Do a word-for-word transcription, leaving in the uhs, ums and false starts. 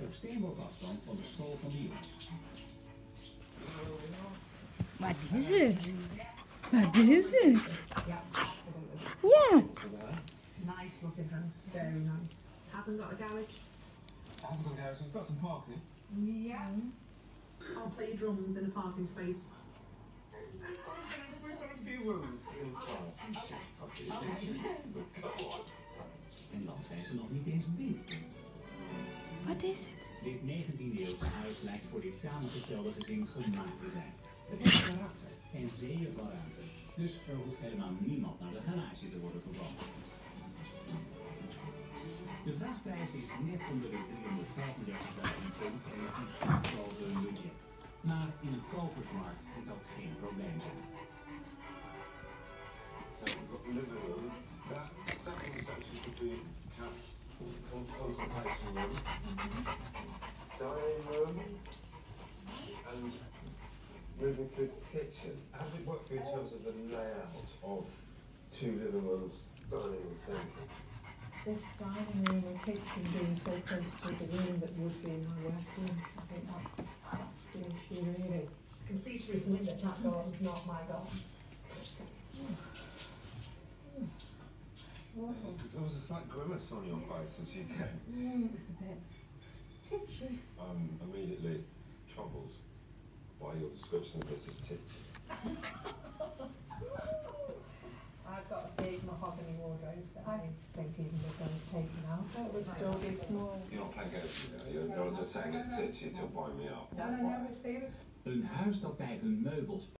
op steenworpafstand van de school van de jongens. Wat is het? Wat is het? Yeah, Ja. nice looking house, very nice. Hasn't got a garage. Hasn't got a garage, it's got some parking. Yeah. I'll play drums in a parking space. We've got a few rooms inside. En dan zijn ze nog niet eens binnen. Wat is het? Dit negentiende-eeuwse huis lijkt voor dit samengestelde gezin gemaakt te zijn. Het heeft karakter en zeeën van ruimte. Dus er hoeft helemaal niemand naar de garage te worden verbannen. De vraagprijs is net onder de driehonderdvijfendertigduizend pond en het iets boven hun budget. Maar in een kopersmarkt moet dat geen probleem zijn. So we've got the living room. That second section could be consultation room, dining room, and moving through the kitchen. How does it work for you in terms of the layout of two living rooms, dining room, thing? This dining room and kitchen being so close to the room that would be in my work room, I think that's, that's the issue really. You can see through the window, that garden's not my garden. Because there was a slight grimace on your face as you came. Mm, it's a bit titchy. I'm immediately troubled by your description of this as titchy. I've got a big mahogany wardrobe that I think even if that was taken out, it would still be small. You're not playing games with me, you're, you're just saying it's titchy to wind me up. No, no, no, seriously. Een huis dat bij hun meubels